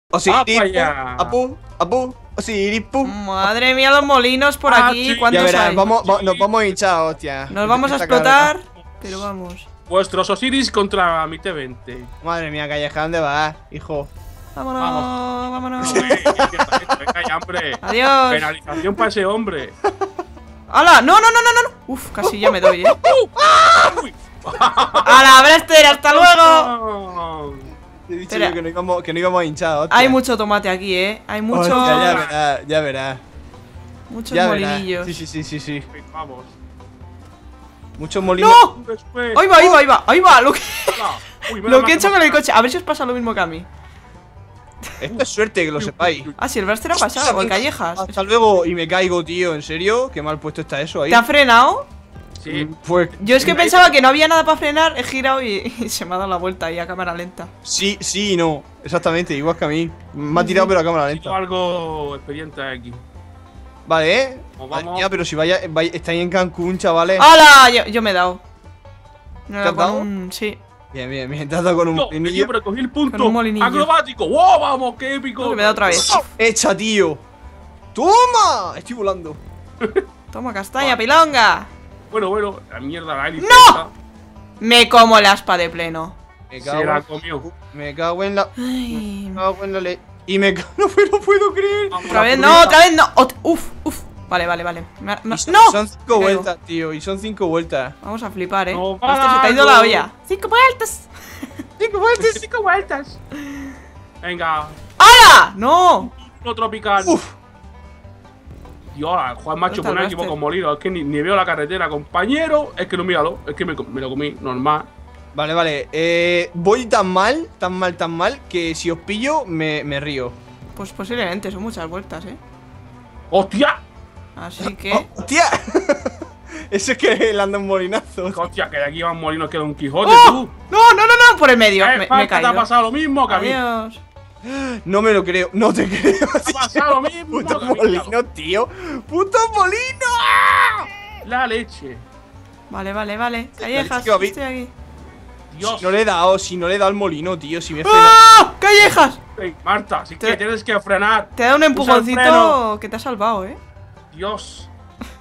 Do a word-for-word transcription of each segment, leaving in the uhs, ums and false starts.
Osiripu, apu, apu, Osiripu. Madre mía, los molinos por Ah, aquí. sí. ¿Cuántos Ya verás, hay? vamos, va- nos vamos a hinchar, hostia. Nos vamos a explotar, pero vamos. Vuestros Osiris contra mi T veinte. Madre mía, Calleja, ¿dónde vas, hijo? Vámonos, Vamos. vámonos. Venga, hombre. Adiós. Penalización para ese hombre. ¡Hala! ¡No, no, no, no, no! Uf, casi ya me doy, eh. Uy. ¡Hala, Braster! ¡Hasta luego! Oh. Te he dicho Espera. yo que no íbamos, que no íbamos a hinchar, hostia. Hay mucho tomate aquí, eh. Hay mucho. Hostia, ya verás, ya verás. Muchos Ya verás. molinillos. Sí, sí, sí, sí, sí. Vamos. Muchos molinos. ¡No! Después. Ahí va, ahí va, ahí va, ahí va. Lo que, Uy, me lo la que he mato hecho con el más. coche. A ver si os pasa lo mismo que a mí. Esto es suerte, que lo sepáis. Ah, si el Braster ha pasado, o el Callejas. Hasta luego y me caigo, tío. ¿En serio? Qué mal puesto está eso ahí. ¿Te ha frenado? Sí. Pues Yo es que pensaba que no había nada para frenar, he girado y, y se me ha dado la vuelta ahí a cámara lenta. sí, sí y no. Exactamente, igual que a mí. Me ha tirado pero a cámara Necesito lenta. algo experiente aquí. Vale, eh. Pues Madre vamos. mía, pero si vaya, vaya- estáis en Cancún, chavales. ¡Hala! Yo, yo me he dado. Me he ¿Te has dado dado? con un. Sí. Bien, bien, bien. Te has dado con un Yo, molinillo. siempre cogí el punto Con un molinillo. acrobático. ¡Wow! Vamos, qué épico. Creo que me da otra vez. ¡Echa, tío! ¡Toma! Estoy volando. Toma castaña, pilonga. Bueno, bueno, la mierda, la hélice. ¡No! Me como la aspa de pleno. Me Se cago, la en, comió. me cago en la. Ay. Me cago en la le. Y me cago. No me lo puedo creer. Otra vez, no, otra vez no. Ot- uf, uf. Vale, vale, vale. Me ha- me ha- Y son- ¡No! Son cinco Me caigo. vueltas, tío. Y son cinco vueltas. Vamos a flipar, eh. No, Hostia, se te ha ido vamos. la olla. ¡Cinco vueltas! ¡Cinco vueltas! Cinco vueltas. Venga, ¡Hala! ¡No! no tropical. ¡Uf! Dios, Juan Macho ¿Dónde pone está el equipo Braster? con molino. Es que ni, ni veo la carretera, compañero. Es que no, míralo. Es que me, me lo comí, normal. Vale, vale. Eh, voy tan mal, tan mal, tan mal que si os pillo me, me río. Pues posiblemente, son muchas vueltas, eh. ¡Hostia! Así que. ¡Oh, ¡Hostia! Eso es que le anda un molinazo. Hostia, que de aquí va un molino que da un Quijote, ¡Oh! tú. No, no, no, no, por el medio. Eh, Me, me he Falca, te ha caído. pasado lo mismo que a mí. Adiós. No me lo creo, no te creo. Te ha pasado lo mismo Puto que a mí. molino, tío. ¡Puto molino! La leche. Vale, vale, vale. Callejas, chico, vi- estoy aquí. Dios. Si no le he dado, si no le he dado al molino, tío. Si me he frenado. ¡Ah! ¡Callejas! Ey, Marta, si Te- que tienes que frenar. Te da un Usa el empujoncito freno. que te ha salvado, eh. Dios.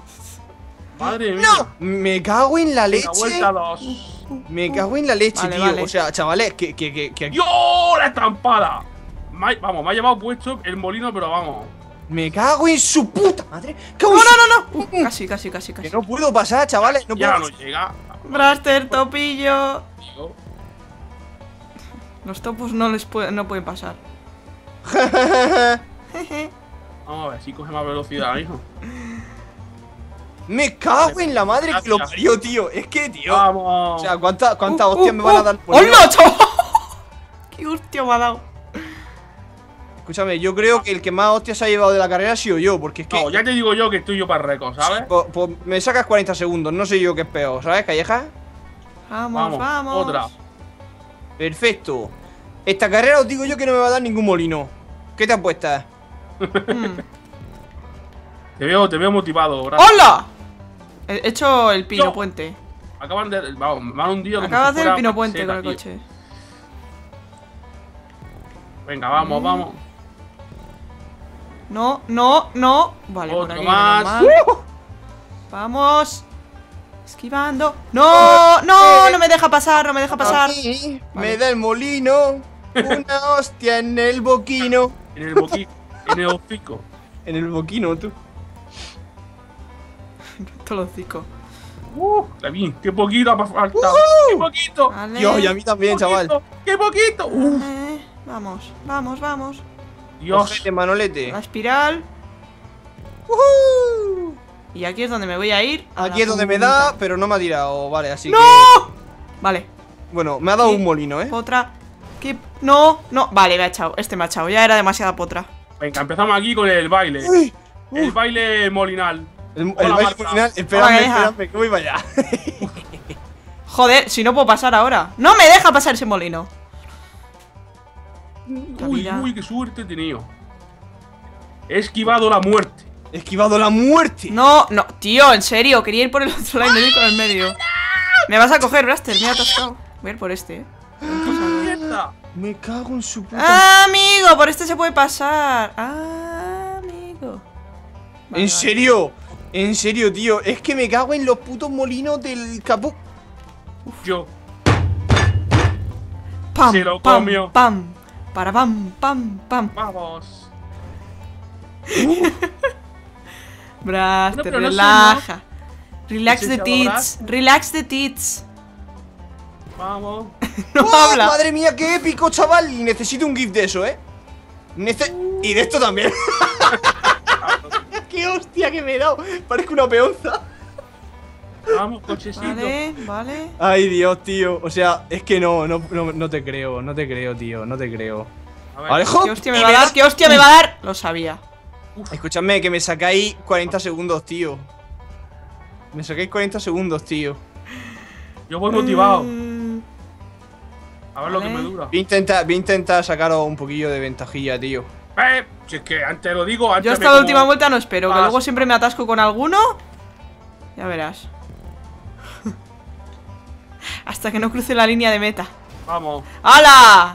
Madre mía. ¡No! Me cago en la La leche. vuelta dos. Me cago en la leche, Vale, tío. vale. O sea, chavales, que, que, que, que ¡Dios! La estampada. Me ha- vamos, me ha llevado puesto el molino, pero vamos. me cago en su puta madre. No, ¡Cago no, en su- no, no. Uh, casi, casi, casi, Que casi. no puedo pasar, chavales. No Ya puedo. no llega. Braster, topillo. Tío. Los topos no les puede- no pueden pasar. Vamos a ver si coge más velocidad, hijo. Me cago en la madre que lo Gracias. parió, tío. Es que, tío. Vamos. O sea, ¿cuántas cuántas Uh, hostias uh, me van a uh. dar por ¡Hola, chaval! ¡Qué hostia me ha dado! Escúchame, yo creo que el que más hostias se ha llevado de la carrera ha sido yo, porque es que. No, ya te digo yo que estoy yo para récord, ¿sabes? Pues, pues me sacas cuarenta segundos, no sé yo qué es peor, ¿sabes, Calleja? Vamos, vamos. Otra. Perfecto. Esta carrera os digo yo que no me va a dar ningún molino. ¿Qué te apuestas? Mm. Te veo, te veo motivado, gracias. ¡Hola! He hecho el pino Yo. puente. Acaban de. Vamos, me han hundido. como Acaba de si hacer el fuera pino puente seca, con el tío. coche. Venga, vamos, Mm. vamos. No, no, no. Vale, por Otro aquí. más. menos mal. Vamos. Esquivando. ¡No! ¡No! No me deja pasar, no me deja pasar. A mí Vale. me da el molino. Una hostia en el boquino. En el boqui, en el hocico. En el boquino, tú. Todo lo hocico. Uh, David, qué poquito me ha faltado. Uh. ¡Qué poquito! Vale. Dios, y a mí también, ¡Qué chaval. poquito! ¡Qué poquito! Uh, Eh, vamos, vamos, vamos. Dios. Cógete, Manolete. La espiral. Ujú. Y aquí es donde me voy a ir. a Aquí la es donde me punta. da, pero no me ha tirado, vale, así ¡No! que. Vale, Bueno, me ha dado ¿Qué? un molino, ¿eh? otra. ¿Qué? No, no. Vale, me ha echado. Este me ha echado. Ya era demasiada potra. Venga, empezamos aquí con el baile. Uy, El uf. molinal molinal. El, el Hola, baile Marta. criminal. Espérame, Hola, hija. espérame, que voy para allá. Joder, si no puedo pasar ahora. No me deja pasar ese molino. Uy, vida. uy, qué suerte he tenido. He esquivado la muerte. He esquivado la muerte. No, no. Tío, en serio. Quería ir por el otro lado y no ir por el medio. Me vas a coger, Braster. Me he atascado. Voy a ir por este, eh. Mierda. mierda! Me cago en su puta. Amigo, por este se puede pasar. Amigo. Vale, ¿En vale. serio? En serio, tío. Es que me cago en los putos molinos del capó. Yo. Pam, Se lo pam, comió. pam. Para pam, pam, pam. Vamos. Bras, Bueno, te pero no relaja. Relax ¿Sí the se tits. abraza? Relax the tits. Vamos. No ¡Oh, habla. madre mía, qué épico, chaval! Y necesito un GIF de eso, ¿eh? Nece- y de esto también. ¡Qué hostia que me he dado! Parezco una peonza. Vamos, cochecito. Vale, vale. Ay, Dios, tío. O sea, es que no, no, no, no te creo, no te creo, tío, no te creo. A ver. Alejo, ¿Qué hostia me y va a me dar? da- ¿Qué hostia me va a dar? Lo sabía. Escúchame, que me sacáis cuarenta segundos, tío. Me sacáis cuarenta segundos, tío. Yo voy motivado. Mm, A ver lo que Vale. me dura. Voy a intentar, voy a intentar sacaros un poquillo de ventajilla, tío. Eh, si es que antes lo digo, antes Yo me esta como- última vuelta no espero, que Vas. luego siempre me atasco con alguno. Ya verás. Hasta que no cruce la línea de meta. Vamos. ¡Hala!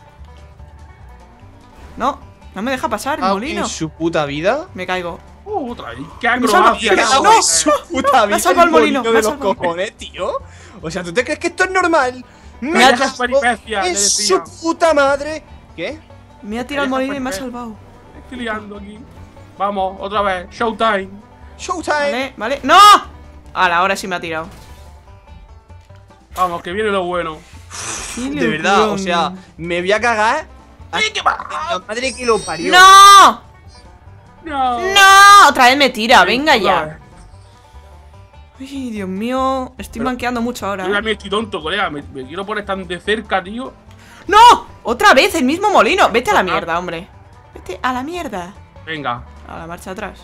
No, no me deja pasar el Ah, molino. en su puta vida. Me caigo. Uh, otra vez. ¡Qué Me acrobacia! salva- que me hago, salva- eh. su puta vida. ha salvado el molino, de me ha los salvado el molino. cojones, tío. O sea, ¿tú te crees que esto es normal? Me Me ha- cago peripecia, le en decía. su puta madre. ¿Qué? Me ha tirado el Deja molino y me ha perder. salvado. Estoy liando aquí. Vamos, otra vez. Showtime. Showtime. Vale, vale. ¡No! ¡Hala! Ahora sí me ha tirado. Vamos, que viene lo bueno. De verdad, o sea, me voy a cagar. ¡Ay, qué va! La madre que lo parió. ¡No! ¡No! ¡No! Otra vez me tira, venga Otra ya. vez. Ay, Dios mío. Estoy Pero- manqueando mucho ahora. Yo ¿eh? también estoy tonto, colega. Me, me quiero poner tan de cerca, tío. ¡No! ¡Otra vez el mismo molino! Vete a la Ah. mierda, hombre. Vete a la mierda. Venga. A la marcha atrás.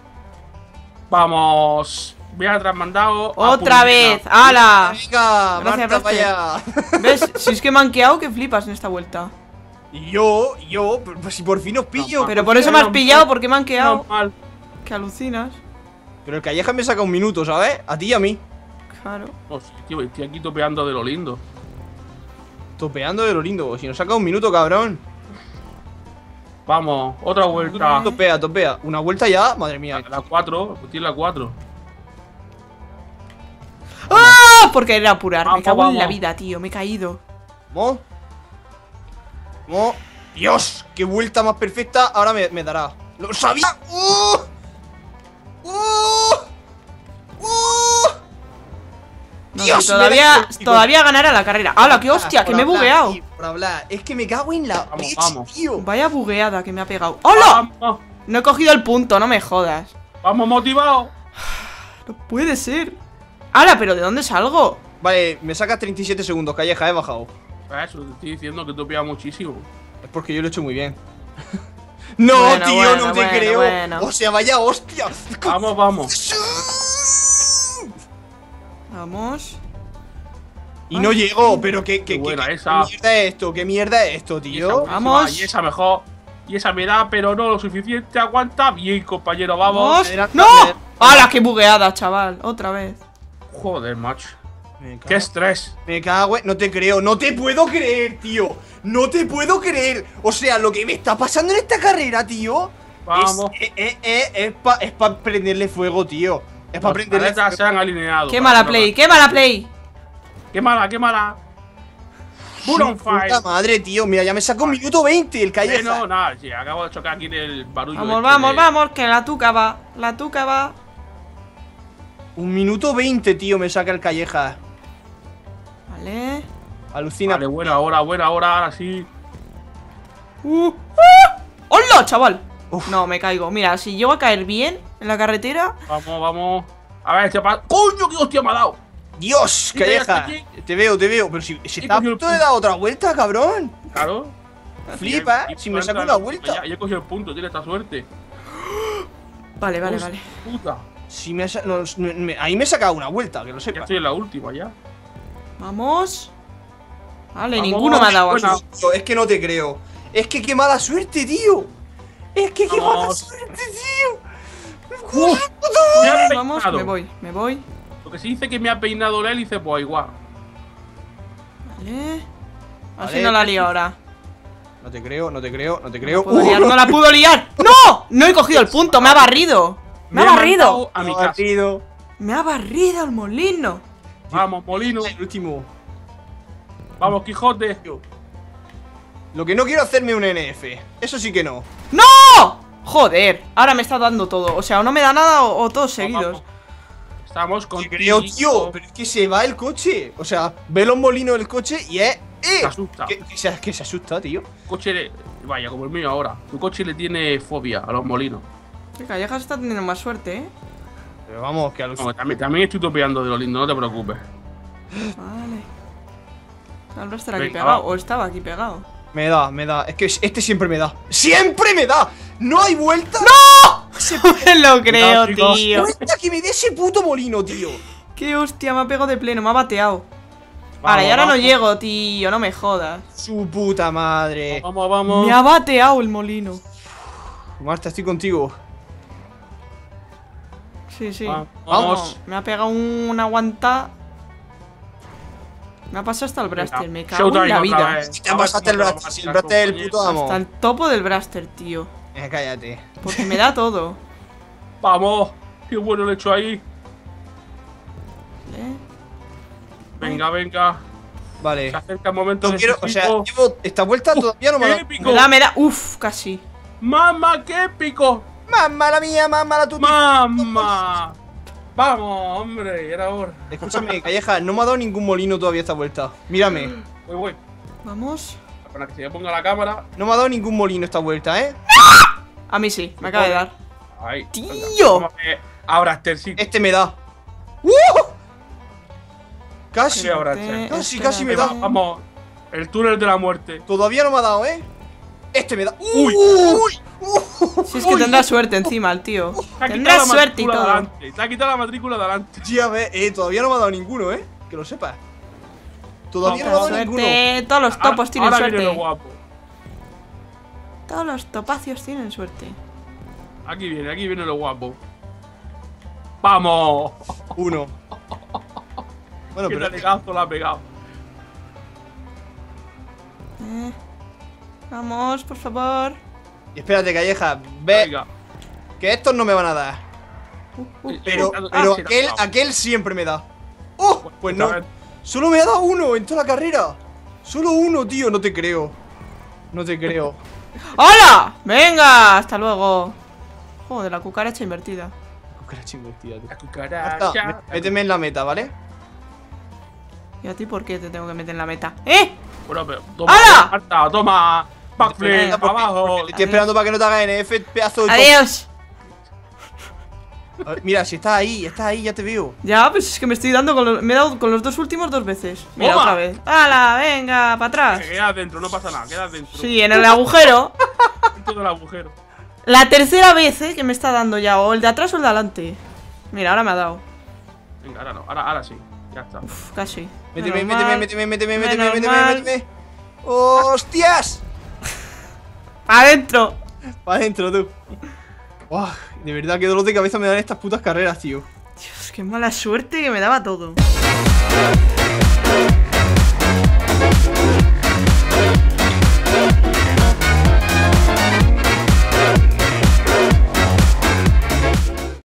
Vamos. Voy a trasmandado. ¡Otra vez! ¡Hala! Venga, Gracias, Marta, Blaster. vaya. ¿Ves? Si es que he manqueado, que flipas en esta vuelta. Y yo, yo, pues si por fin os pillo. No, Pero por eso me has pillado, porque me han quedado. Normal. Que alucinas. Pero el Calleja me saca un minuto, ¿sabes? A ti y a mí. Claro. Oh, sí, tío, estoy aquí topeando de lo lindo. Topeando de lo lindo. Si nos saca un minuto, cabrón. Vamos, otra vuelta. Topea, topea. Una vuelta ya, madre mía. La cuatro, pues tiene la cuatro. ¡Ah! Por querer apurar. Me Vamos, cago en la vamos. vida, tío. Me he caído. ¿Cómo? ¿Cómo? ¡Dios! ¡Qué vuelta más perfecta! Ahora me, me dará. ¡Lo sabía! ¡Uh! ¡Uh! ¡Uh! No, Dios, si todavía, me da el- todavía ganará la carrera. ¡Hala, qué hostia! Por Que me he hablar, bugueado. tío, Por hablar. Es que me cago en la Vamos, leche, vamos. tío. Vaya bugueada que me ha pegado. ¡Hola! Vamos, No he cogido el punto, no me jodas. vamos motivado. No puede ser. ¡Hala! ¿Pero de dónde salgo? Vale, me sacas treinta y siete segundos, Calleja, he bajado. Eso, te estoy diciendo que topea muchísimo. Es porque yo lo he hecho muy bien. No, Bueno, tío, bueno, no te bueno, creo. bueno. O sea, vaya hostia. Vamos, vamos. Vamos. Y no llego, pero qué, qué, Qué buena qué- esa. qué mierda es esto, qué mierda es esto, Y esa tío. buenísima, Vamos. Y esa mejor. Y esa me da, pero no lo suficiente. Aguanta. Bien, compañero, vamos. ¡Vamos! adelante, ¡No! adelante. ¡Hala, qué bugueada, chaval! Otra vez. Joder, macho. Me cago, Qué estrés. me cago en- no te creo, no te puedo creer, tío. No te puedo creer. O sea, lo que me está pasando en esta carrera, tío. Vamos. Es, eh, eh, es para es pa prenderle fuego, tío. Es para Las prenderle paletas se fuego. han alineado. ¡Qué mala play! ¡Qué mala play! ¡Qué mala, qué mala! Bull on Puta fire. madre, tío. Mira, ya me saca un minuto veinte el Eh, Calleja. no, nada, sí, acabo de chocar aquí en el barullo. Vamos, este vamos, de- vamos, que la tuca va. La tuca va. Un minuto veinte, tío, me saca el Calleja. Vale. Alucina. Vale, buena hora, buena hora, ahora sí. Uh, ¡ah! ¡Hola, chaval! Uf. No, me caigo. Mira, si llego a caer bien en la carretera. Vamos, vamos. A ver, este pa... ¡Coño, qué hostia me ha dado! Dios, Mira, Calleja. aquí. Te veo, te veo. Pero si, si He está a cogido el punto de punto. dar otra vuelta, cabrón. Claro. Flipa, Y- ¿eh? y Si me entra saco en una la- vuelta. Ya, ya he cogido el punto, tiene esta suerte. Vale, vale, Hostia vale. Puta. Si me, ha sa- no, me- me- ahí me he sacado una vuelta, que lo Ya sepa. estoy en la última, ya. Vamos. Vale, Vamos, ninguno me ha dado buena. aquí. Tío, es que no te creo. Es que qué mala suerte, tío. Es que qué mala Vamos. suerte, tío. Uf, me ha Vamos, peinado. me voy, me voy. Lo que se dice que me ha peinado el hélice, pues igual. Vale. A ver Vale. si no la lío ahora. No te creo, no te creo, no te creo. No, puedo Uh, liar, no la pudo liar. ¡No! No he cogido el punto, me ha barrido. Me ha he barrido. mandado a mi no, casa. partido. Me ha barrido el molino. Vamos, Molino. El último. Vamos, Quijote. Lo que no quiero hacerme un N F. Eso sí que no. ¡No! Joder, ahora me está dando todo. O sea, o no me da nada o, o todos seguidos. Vamos. Estamos con. Te creo, tío. Pero es que se va el coche. O sea, ve los molinos del coche y es. ¡Eh! Se asusta. Que, que se, que se asusta, tío. Coche le... Vaya, como el mío ahora. Tu coche le tiene fobia a los molinos. Que Callejas está teniendo más suerte, ¿eh? Pero vamos, que a los. No, también, también estoy topeando de lo lindo, no te preocupes. Vale. ¿Está el Braster aquí Venga, pegado? va. ¿O estaba aquí pegado? Me da, me da. Es que este siempre me da. ¡Siempre me da! ¡No hay vuelta! ¡No! No me lo creo, Cuidado, chicos. tío. ¡Vuelta que me dé ese puto molino, tío! Qué hostia, me ha pegado de pleno, me ha bateado. Vamos, Vale, y ahora no vamos. llego, tío, no me jodas. Su puta madre. Vamos, vamos. Me ha bateado el molino. Marta, estoy contigo. Sí, sí. Vamos. Vamos. Me ha pegado un aguanta. Me ha pasado hasta el Braster, Venga, me cago en showtime la otra vida. vez. Te pasaste el Braster. Si el Braster es el puto amo. Hasta el topo del Braster, tío. Eh, cállate. Porque me da todo. Vamos. Qué bueno lo he hecho ahí. ¿Eh? Venga, venga. Vale. Se acerca el momento. No quiero, o sea, decisivo. llevo esta vuelta todavía no me ha ¡Qué dado. épico! Me da, me da. Uf, casi. ¡Mamá, qué épico! ¡Mamma la mía, mamma la tuya! ¡Mamá! Vamos, hombre, era hora. Escúchame, Calleja, no me ha dado ningún molino todavía esta vuelta. Mírame. Voy, voy. Vamos. Para que se me ponga la cámara. No me ha dado ningún molino esta vuelta, ¿eh? A mí sí, me acaba de dar. Ahí. ¡Tío! venga, vamos a ver. Ahora, Astercito. Este me da. ¡Uh! Casi. Sí, ahora, Espérate, Casi, espérate. casi me da. Vamos. El túnel de la muerte. Todavía no me ha dado, ¿eh? Este me da. Uy. ¡Uy! ¡Uh! Si es que tendrá suerte encima el tío. Te ha Tendrá quitado la suerte y matrícula todo. delante. Te ha quitado la matrícula delante. Ya ves, eh, todavía no me ha dado ninguno, ¿eh? Que lo sepas. Todavía no me ha Vamos. dado ninguno. Suerte. Todos los topos Ahora- tienen ahora viene lo suerte. guapo. Todos los topacios tienen suerte. Aquí viene, aquí viene lo guapo. ¡Vamos! Uno. Bueno, ¡Qué pero. talegazo la ha pegado! Eh. Vamos, por favor. Y espérate, Calleja. Ve Venga. que estos no me van a dar. Uh, uh. Pero, Ah, pero sí, aquel, no. aquel siempre me da. ¡Oh! Pues no. A ver, Solo me ha dado uno en toda la carrera. Solo uno, tío. No te creo. No te creo. ¡Hola! ¡Venga! Hasta luego. Joder, la cucaracha invertida. Cucaracha invertida, tío. La Marta, cucaracha. mé- méteme en la meta, ¿vale? ¿Y a ti por qué te tengo que meter en la meta? ¡Eh! Bueno, pero toma, ¡Hala! Marta, toma. Backflip, Venga, para abajo. Te estoy esperando para que no te haga N F, pedazo de. ¡Adiós! A ver, mira, si estás ahí, estás ahí, ya te veo. Ya, pues es que me estoy dando con los, me he dado con los dos últimos dos veces. Mira, Toma. otra vez. ¡Hala! Venga, para atrás. Que queda dentro, no pasa nada, queda dentro. Sí, en el agujero. Dentro del agujero. La tercera vez, eh, que me está dando ya. O el de atrás o el de adelante. Mira, ahora me ha dado. Venga, ahora no, ahora, ahora sí. Ya está. Uf, casi. Méteme, Menos méteme, mal. méteme, méteme, méteme, Menos méteme, mal. méteme. ¡Hostias! ¡Adentro! Para adentro, tú. Uah, de verdad, qué dolor de cabeza me dan estas putas carreras, tío. Dios, qué mala suerte que me daba todo.